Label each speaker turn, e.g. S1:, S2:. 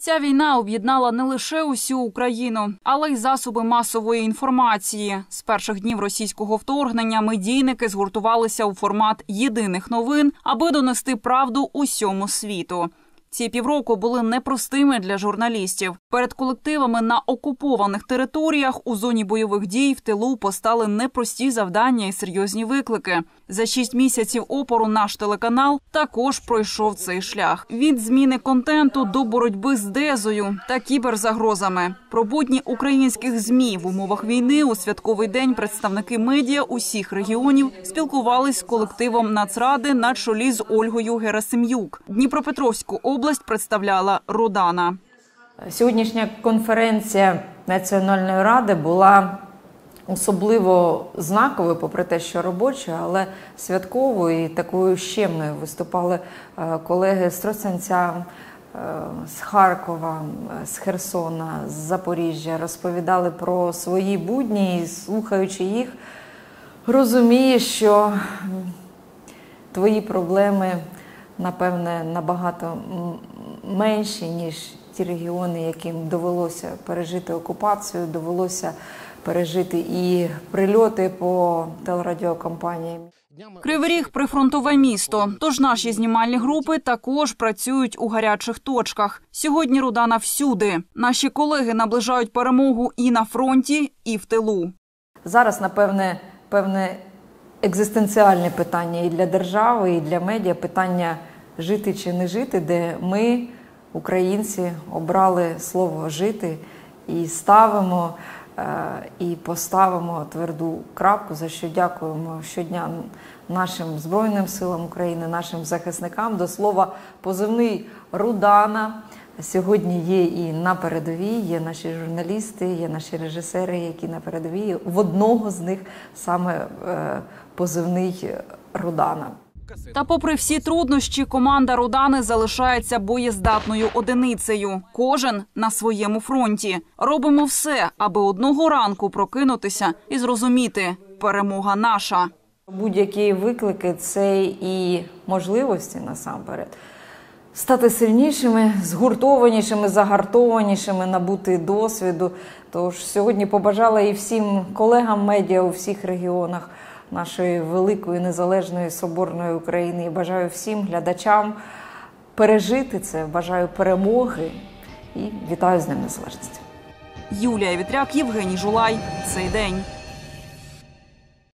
S1: Ця війна об'єднала не лише усю Україну, але й засоби масової інформації. З перших днів російського вторгнення медійники згуртувалися у формат єдиних новин, аби донести правду усьому світу. Ці півроку були непростими для журналістів. Перед колективами на окупованих територіях у зоні бойових дій в тилу постали непрості завдання і серйозні виклики. За 6 місяців опору наш телеканал також пройшов цей шлях. Від зміни контенту до боротьби з дезою та кіберзагрозами. Про будні українських ЗМІ в умовах війни у святковий день представники медіа усіх регіонів спілкувались з колективом Нацради на чолі з Ольгою Герасим'юк. Дніпропетровську область представляла Рудана.
S2: Сьогоднішня конференція Національної ради була особливо знаковою, попри те, що робочою, але святковою і такою щемною. Виступали колеги з Тростянця, з Харкова, з Херсона, з Запоріжжя, розповідали про свої будні і, слухаючи їх, розумієш, що твої проблеми, напевне, набагато менші, ніж ті регіони, яким довелося пережити окупацію, довелося пережити і прильоти по телерадіокомпаніям.
S1: Кривий Ріг – прифронтове місто, тож наші знімальні групи також працюють у гарячих точках. Сьогодні Рудана всюди. Наші колеги наближають перемогу і на фронті, і в тилу.
S2: Зараз, напевне, певне екзистенціальне питання і для держави, і для медіа, питання жити чи не жити, де ми, українці, обрали слово «жити» і ставимо і поставимо тверду крапку, за що дякуємо щодня нашим Збройним силам України, нашим захисникам. До слова, позивний «Рудана» сьогодні є і на передовій, є наші журналісти, є наші режисери, які на передовій. В одного з них саме позивний «Рудана».
S1: Та попри всі труднощі, команда Рудани залишається боєздатною одиницею. Кожен на своєму фронті. Робимо все, аби одного ранку прокинутися і зрозуміти – перемога наша.
S2: Будь-які виклики – це і можливості насамперед. Стати сильнішими, згуртованішими, загартованішими, набути досвіду. Тож сьогодні побажала і всім колегам медіа у всіх регіонах нашої великої, незалежної, соборної України. І бажаю всім глядачам пережити це, бажаю перемоги і вітаю з Днем Незалежності.
S1: Юлія Вітряк, Євгеній Жулай. Цей день.